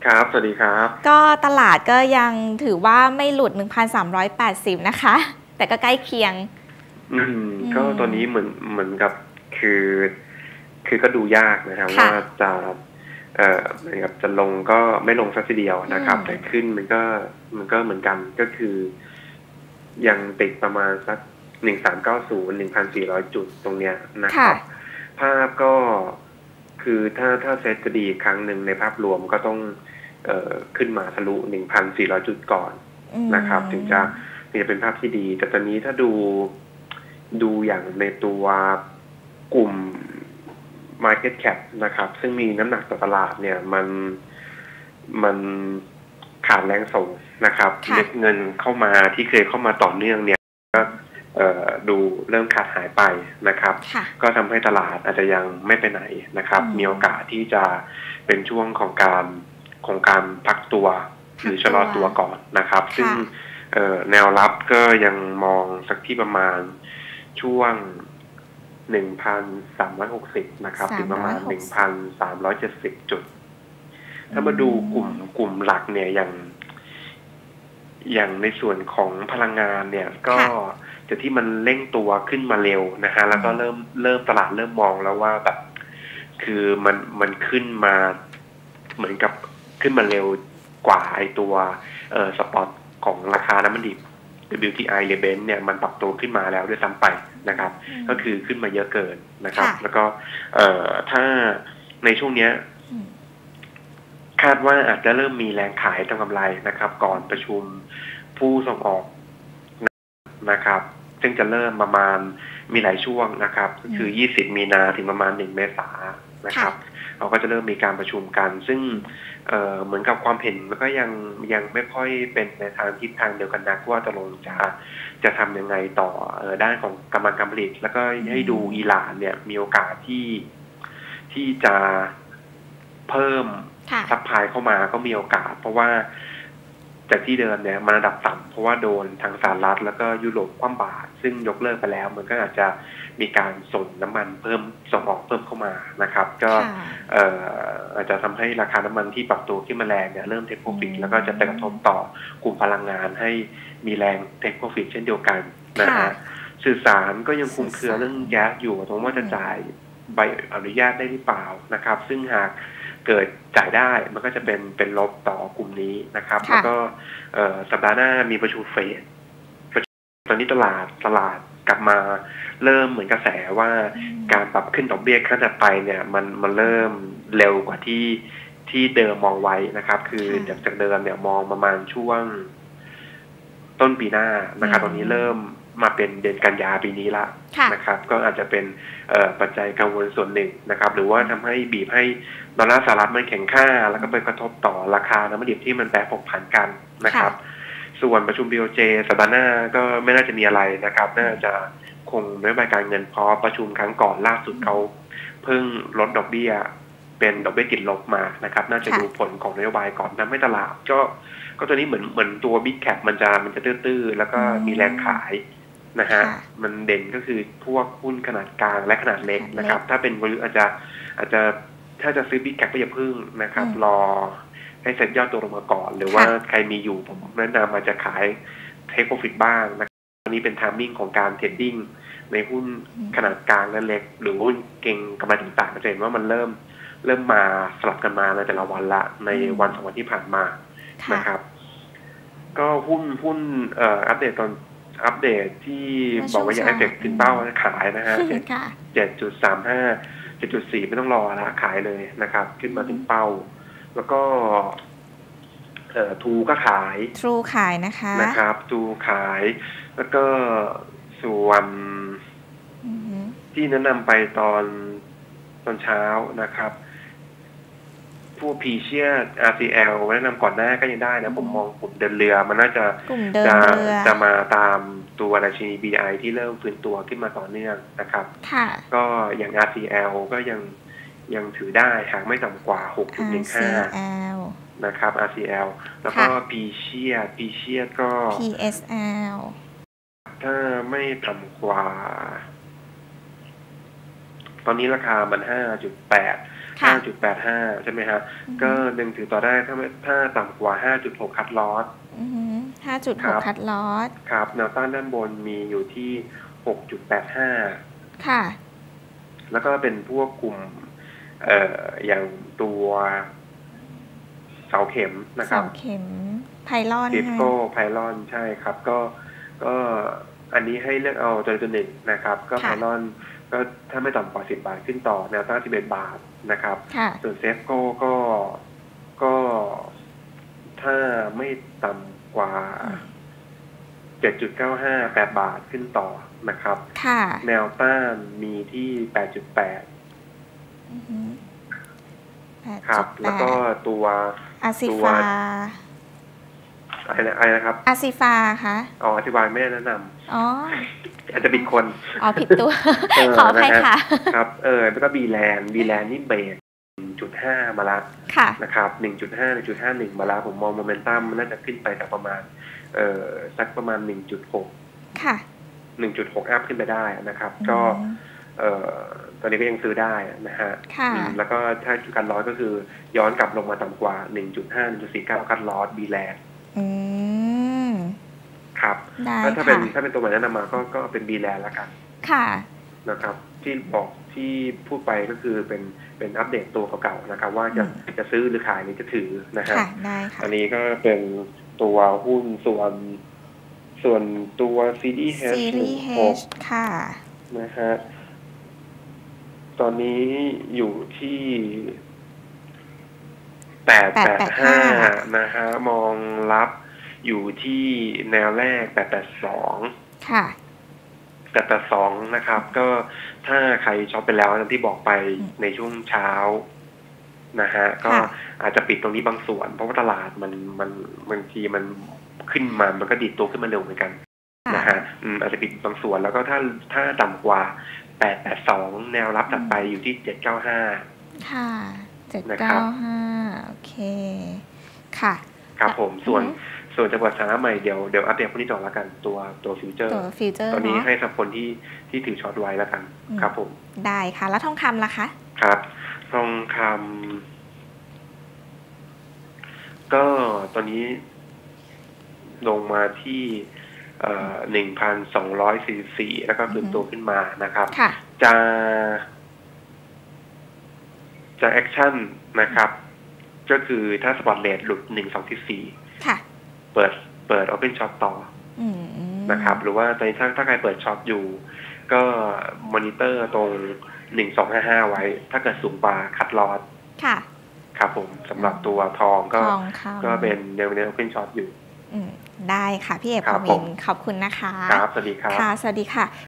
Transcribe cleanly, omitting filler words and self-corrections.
ครับสวัสดีครับก็ตลาดก็ยังถือว่าไม่หลุด 1,380 นะคะแต่ก็ใกล้เคียงก็ตัวนี้เหมือนกับคือคือก็ดูยากนะครับว่าค่ะจะเหมือนกับจะลงก็ไม่ลงสักทีเดียวนะครับแต่ขึ้นมันก็เหมือนกันก็คือยังติดประมาณสัก1390 1,400 จุดตรงเนี้ยนะคค่ะรับภาพก็คือถ้าเซตจะดีอีกครั้งหนึ่งในภาพรวมก็ต้องขึ้นมาทะลุ 1,400 จุดก่อนนะครับถึงจะเป็นภาพที่ดีแต่ตอนนี้ถ้าดูอย่างในตัวกลุ่ม Market Cap นะครับซึ่งมีน้ำหนักต่อตลาดเนี่ยมันขาดแรงส่งนะครับเม็ดเงินเข้ามาที่เคยเข้ามาต่อเนื่องเนี่ยก็ดูเริ่มขาดหายไปนะครับก็ทำให้ตลาดอาจจะยังไม่ไปไหนนะครับมีโอกาสที่จะเป็นช่วงของการพักตัวหรือชะลอตัวก่อนนะครับซึ่งแนวรับก็ยังมองสักที่ประมาณช่วง 1,360 นะครับถึงประมาณ 1,370 จุดถ้ามาดูกลุ่มหลักเนี่ยอย่างในส่วนของพลังงานเนี่ยก็จะที่มันเร่งตัวขึ้นมาเร็วนะฮะแล้วก็เริ่มตลาดเริ่มมองแล้วว่าแบบคือมันขึ้นมาเหมือนกับขึ้นมาเร็วกว่าไอตัวสปอตของราคาน้ำมันดิบ WTI หรือ Brent เนี่ยมันปรับตัวขึ้นมาแล้วด้วยซ้ำไปนะครับก็คือขึ้นมาเยอะเกินนะครับแล้วก็ถ้าในช่วงเนี้ยคาดว่าอาจจะเริ่มมีแรงขายทำกำไรนะครับก่อนประชุมผู้ส่งออกนะครับซึ่งจะเริ่มประมาณมีหลายช่วงนะครับก็คือ20 มีนาถึงประมาณ1 เมษายนนะครับเราก็จะเริ่มมีการประชุมกันซึ่งเหมือนกับความเห็นมันก็ยังไม่ค่อยเป็นในทางทิศทางเดียวกันนักว่าจะลงจะทำยังไงต่อด้านของกำลังการผลิตแล้วก็ให้ดูอิหร่านเนี่ยมีโอกาสที่จะเพิ่มซัพพลายเข้ามาก็มีโอกาสเพราะว่าจากที่เดิมเนี่ยมันระดับต่ำเพราะว่าโดนทางสหรัฐแล้วก็ยุโรปคว่ำบาตรซึ่งยกเลิกไปแล้วมันก็อาจจะมีการส่งน้ำมันส่งออกเพิ่มเข้ามานะครับก็อาจจะทำให้ราคาน้ำมันที่ปรับตัวขึ้นมาแรงเนี่ยเริ่มเทคโปรฟิตแล้วก็จะไปกระทบต่อกลุ่มพลังงานให้มีแรงเทคโปรฟิตเช่นเดียวกันนะฮะสื่อสารก็ยังคุมเครือเรื่องแก๊สอยู่ตรงว่าจะจ่ายใบอนุญาตได้หรือเปล่านะครับซึ่งหากเกิดจ่ายได้มันก็จะเป็นลบต่อกลุ่มนี้นะครับแล้วก็สัปดาห์หน้ามีประชุมเฟดตอนนี้ตลาดกลับมาเริ่มเหมือนกระแสว่าการปรับขึ้นดอกเบี้ยครั้งถัดไปเนี่ยมันเริ่มเร็วกว่าที่เดิมมองไว้นะครับคือจากเดิมเนี่ยมองประมาณช่วงต้นปีหน้านะครับตอนนี้เริ่มมาเป็นเดือนกันยาปีนี้ละนะครับก็อาจจะเป็นปัจจัยกังวลส่วนหนึ่งนะครับหรือว่าทำให้บีบให้ดอลลาร์สหรัฐมันแข็งค่าแล้วก็ไปกระทบต่อราคาน้ำมันดิบที่มันแปรผกผันกันนะครับส่วนประชุม BOJ สัปดาห์หน้าก็ไม่น่าจะมีอะไรนะครับน่าจะคงนโยบายการเงินเพราะประชุมครั้งก่อนล่าสุดเขาเพิ่งลดดอกเบี้ยเป็นดอกเบี้ยติดลบมานะครับน่าจะดูผลของนโยบายก่อนทำให้ตลาดก็ตัวนี้เหมือนตัวบิ๊กแคปมันจะตื้อๆแล้วก็มีแรงขายนะฮะมันเด่นก็คือพวกหุ้นขนาดกลางและขนาดเล็กนะครับถ้าเป็นวอลุ่มอาจจะถ้าจะซื้อบิ๊กแคปก็อย่าพึ่งนะครับรอให้เซ็ตยอดตัวลงมาก่อนหรือว่าใครมีอยู่ผมแนะนำอาจจะขายเทคโปรฟิตบ้างนะครับอันนี้เป็นไทมิ่งของการเทรดดิ้งในหุ้นขนาดกลางและเล็กหรือหุ้นเก่งกำไรต่างๆจะเห็นว่ามันเริ่มมาสลับกันมาในแต่ละวันละในวัน2 วันที่ผ่านมานะครับก็หุ้นอัปเดตที่บอกว่าอยากให้เสร็จขึ้นเป้าขายนะฮะ 7.35 7.4 ไม่ต้องรอละขายเลยนะครับขึ้นมาถึงเป้าแล้วก็ทูก็ขายนะครับทูขายแล้วก็ส่วนที่แนะนำไปตอนเช้านะครับพวกพีเชีย RCL แนะนำก่อนหน้าก็ยังได้นะผมมองกลุ่มเดินเรือมันน่าจะมาตามตัวดัชนี BI ที่เริ่มฟื้นตัวขึ้นมาต่อเนื่องนะครับก็อย่าง RCL ก็ยังถือได้หากไม่ต่ำกว่า 6.15 นะครับ RCL แล้วก็พีเชียก็ PSL ถ้าไม่ต่ำกว่าตอนนี้ราคามัน 5.8 ค่ะ 5.85 ใช่ไหมฮะก็ยังถือต่อได้ถ้าต่ำกว่า 5.6 คัทลอส 5.6 คัทลอสครับแนวต้านด้านบนมีอยู่ที่ 6.85 ค่ะแล้วก็เป็นพวกกลุ่มอย่างตัวเสาเข็มนะครับเสาเข็มไพลอนทิสโก้ไพลอนใช่ครับก็อันนี้ให้เลือกเอาตัวหนึ่งนะครับก็ไพลอนก็ถ้าไม่ต่ำกว่า10 บาทขึ้นต่อแนวต้าน11 บาทนะครับส่วนเซฟโก้ก็ถ้าไม่ต่ำกว่า 7.95 8 บาทขึ้นต่อนะครับแนวต้านมีที่ 8.8 ครับแล้วก็ตัวอาซิฟาอะไรนะครับอาซิฟาคะอธิบายไม่ได้แนะนำอาจจะผิดคนผิดตัวขออภัยค่ะครับแล้วก็บีแลนด์นี่เบรก 1.5 มาแล้วนะครับ 1.5 1.51 มาแล้วผมมองโมเมนตัมมันน่าจะขึ้นไปจากประมาณสักประมาณ 1.6 ค่ะ 1.6 อัพขึ้นไปได้นะครับก็ตอนนี้ก็ยังซื้อได้นะฮะแล้วก็ถ้าการลอสก็คือย้อนกลับลงมาต่ำกว่า 1.5 1.49 คัทลอสบีแลนด์ครับถ้าเป็นตัวใหม่แนะนำมาก็เป็นบีแลนด์แล้วกันค่ะนะครับที่พูดไปก็คือเป็นอัปเดตตัวเก่าๆนะครับว่าจะซื้อหรือขายหรือจะถือนะฮะอันนี้ก็เป็นตัวหุ้นส่วนตัว CDH ค่ะนะฮะตอนนี้อยู่ที่ 885 นะฮะมองรับอยู่ที่แนวแรก 882 ค่ะ 882 นะครับก็ถ้าใครช็อปไปแล้วที่บอกไปในช่วงเช้านะฮะก็อาจจะปิดตรงนี้บางส่วนเพราะว่าตลาดมันบางทีมันขึ้นมามันก็ดีดตัวขึ้นมาเร็วเหมือนกันนะฮะอาจจะปิดบางส่วนแล้วก็ถ้าต่ำกว่า 882 แนวรับถัดไปอยู่ที่ 795 ค่ะ 795 โอเคค่ะครับผมส่วนจังหวัดสาระใหม่เดี๋ยวอัปเดตพวกนี้ต่อแล้วกันตัวฟิวเจอร์ตอนนี้ให้สำหรับคนที่ถือช็อตไว้แล้วกันครับผมได้ค่ะแล้วทองคำล่ะคะครับทองคำก็ตอนนี้ลงมาที่ 1,244 แล้วก็ขึ้นตัวขึ้นมานะครับจะแอคชั่นนะครับก็คือถ้าสปอตเรทหลุด 1.244 ค่ะเปิด Open Shot ต่อนะครับหรือว่าตอนนี้ถ้าใครเปิดช็อตอยู่ก็มอนิเตอร์ตรง 1255 ไว้ถ้าเกิดสูงกว่าคัทลอสค่ะครับผมสำหรับตัวทองก็เป็นแนวOpen Shot อยู่ได้ค่ะพี่เอกพมินขอบคุณนะคะครับสวัสดีครับค่ะสวัสดีค่ะ